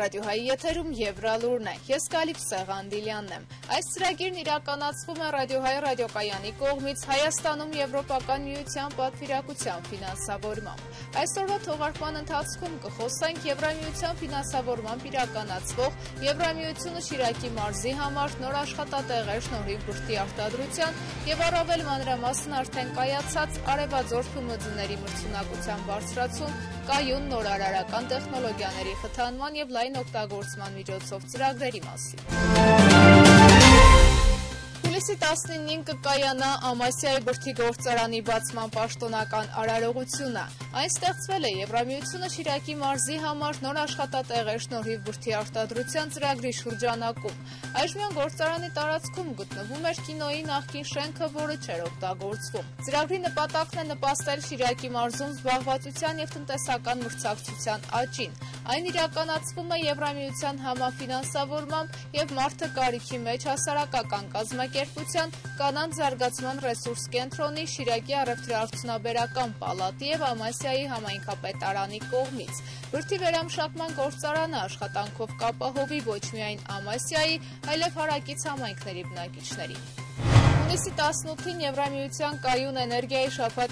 Ռադիոհայի եթերում Եվրալուրն է, ես Կալիպ Սեղանդիլյանն եմ։ Այս ծրագիրն իրականացվում է Ռադիոհայի ռադիոկայանի կողմից Հայաստանում Եվրոպական միության պատվիրակության ֆինանսավորմամբ։ Այսօրվա թողարկման ընթացքում կխոսենք Եվրամիության ֆինանսավորմամբ իրականացվող Եվրամիությունը Շիրակի մարզի համար նոր աշխատատեղեր շնորհիվ բրդի արտադրության եւ առավել մանրամասն արդեն կայացած արևածորդ ՄՄԴ-ների մրցունակության բարձրացում, կայուն նորարարական տեխնոլոգիաների խթանման եւ լայն օգտագործման միջոցով ծրագրերի մասին։ Հուլիսի 19-ին կկայանա Ամասիայի բրդի գործարանի բացման պաշտոնական արարողությունը։ Այն ստեղծվել է Եվրամիությունը Շիրակի մարզի համար նոր աշխատատեղեր շնորհիվ բրդի արտադրության ծրագրի շրջանակում։ Այժմյան գործարանի տարածքում գտնվում էր կինոյի նախկին շենքը, որը չէր օգտագործվում։ Ծրագրի նպատակն է նպաստել Շիրակի մարզում զբաղվածության եւ տնտեսական մրցակցության աճին։ Այն իրականացվում է Եվրամիության համաֆինանսավորմամբ եւ մարդը կարիքի մեջ հասարակական կազմակերպության, կանանց զարգացման ռեսուրս կենտրոնի, Շիրակի առևտրաարդյունաբերական պալատի եւ Ամասիայի համայնքապետարանի կողմից։ Բրդի վերամշակման գործարանը աշխատանքով կապահովի ոչ միայն Ամասիայի, այլև հարակից համայնքների բնակիչներին։ Հունիսի 18-ին Եվրամիության կայուն էներգիայի շաբաթ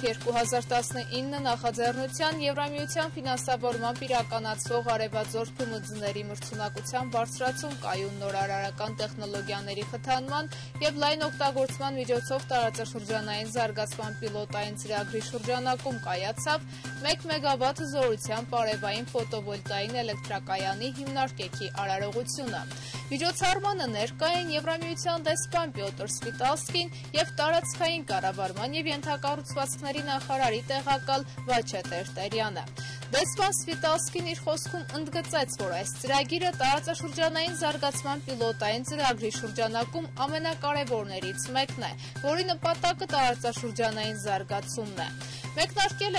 2019 նախաձեռնության Եվրամիության ֆինանսավորմամբ իրականացվող արևածորդ ՄՄԴ-ների մրցունակության բարձրացում, կայուն նորարարական տեխնոլոգիաների խթանման եւ լայն օգտագործման միջոցով տարածաշրջանային զարգացման պիլոտային ծրագրի շրջանակում կայացավ 1 մեգավատ զորությամբ արևային ֆոտովոլտային էլեկտրակայանի հիմնարկեքի արարողությունը։ Միջոցառմանը ներկա են Եվրամիության դեսպան Պյոտր Սվիտալսկին եւ տարածքային կառավարման եւ ենթակառուցվածքների նախարարի տեղակալ Վաչե Տերտերյանը։ Դեսպան Սվիտալսկին իր խոսքում ընդգծեց, որ այս ծրագիրը տարածաշրջանային զարգացման պիլոտային ծրագրի շրջանակում ամենակարևորներից մեկն է, որի նպատակը տարածաշրջանային զարգացումն է։ Մեկնարկել է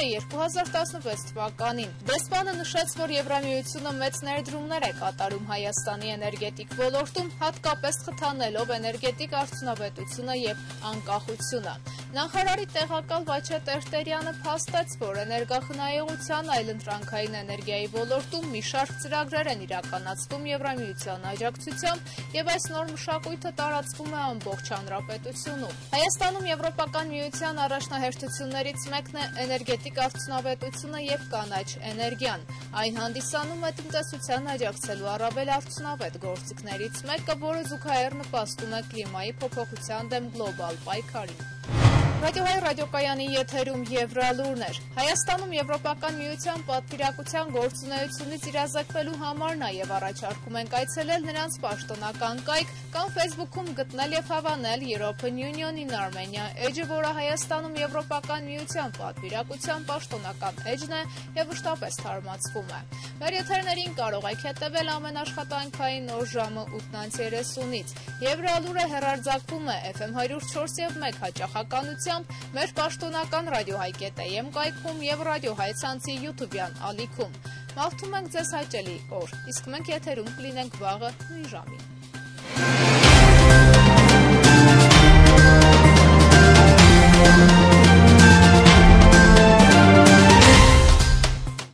2016 թվականին։ Դեսպանը նշեց, որ Եվրամիությունը մեծ ներդրումներ է կատարում Հայաստանի էներգետիկ ոլորտում, հատկապես խթանելով էներգետիկ արդյունավետությունը եւ անկախությունը։ Նախարարի տեղակալ Վաչե Տերտերյանը փաստեց, որ էներգախնայողության, այլընտրանքային էներգիայի ոլորտում մի շարք ծրագրեր են իրականացվում Եվրամիության աջակցությամբ եւ այս նոր մշակույթը տարածվում է ամբողջ հանրապետությունում։ Հայաստանում Եվրոպական միության առաջնահերթություններից մեկն է էներգետիկ արդյունավետությունը եւ կանաչ էներգիան։ Այն հանդիսանում է տնտեսության աջակցելու առավել արդյունավետ գործիքներից մեկը, որը զուգահեռ նպաստում է կլիմայի փոփոխության դեմ գլոբալ պայքարին։ Ռադիոհայի ռադիոկայանի եթերում Եվրալուրն էր։ Հայաստանում Եվրոպական միության պատվիրակության գործունեությունից իրազեկվելու համար նաև առաջարկում ենք այցելել նրանց պաշտոնական կայք կամ Facebook-ում գտնել եւ հավանել European Union in Armenia էջը, որը Հայաստանում Եվրոպական միության պատվիրակության պաշտոնական էջն է եւ մշտապես թարմացվում է։ Մեր եթերներին կարող եք հետևել ամեն աշխատանքային օր ժամը 8:30-ից։ Եվրալուրը հեռարձակվում է FM 104 եւ 1 հաճախականությամբ մեր պաշտոնական ռադիոհայ.am կայքում եւ ռադիոհայ ցանցի YouTube-յան ալիքում։ Մաղթում ենք ձեզ հաճելի օր, իսկ մենք եթերում կլինենք վաղը նույն ժամին։